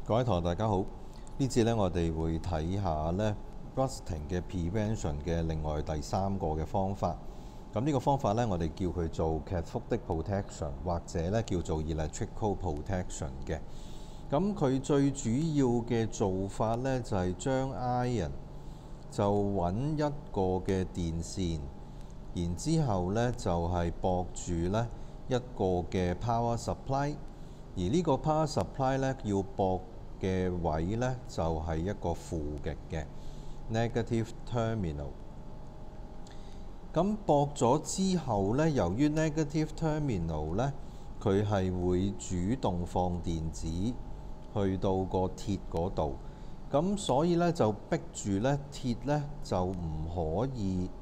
各位同學大家好，呢節咧我哋會睇下咧 rusting 嘅 prevention 嘅另外第三個嘅方法。咁呢個方法咧，我哋叫佢做 Cathodic protection 或者咧叫做 electrical protection 嘅。咁佢最主要嘅做法咧就係將 iron 就揾一個嘅電線，然之後咧就係駁住咧一個嘅 power supply， 而呢個 power supply 咧要駁嘅位咧就係一個負極嘅 negative terminal。咁駁咗之後咧，由於 negative terminal 咧，佢係會主動放電子去到個鐵嗰度，咁所以咧就逼住咧鐵咧就唔可以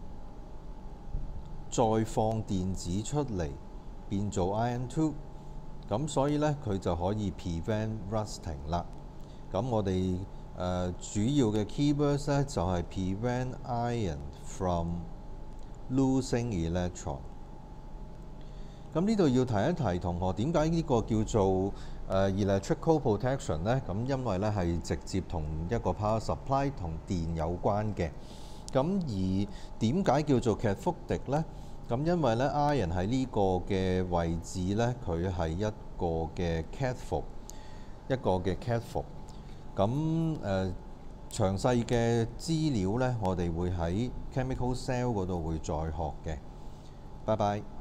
再放電子出嚟變做 iron tube， 咁所以咧佢就可以 prevent rusting 啦。咁我哋主要嘅 keywords 咧就係 prevent iron from losing electron。咁呢度要提一提同學，點解呢個叫做electrical protection 呢？咁因為咧係直接同一個 power supply 同電有關嘅。咁而點解叫做 Cathodic 呢？咁因為咧 iron 喺呢個嘅位置咧，佢係一個嘅 cathode， 一個嘅 cathode。咁詳細嘅資料咧，我哋會喺 chemical cell 嗰度會再學嘅。拜拜。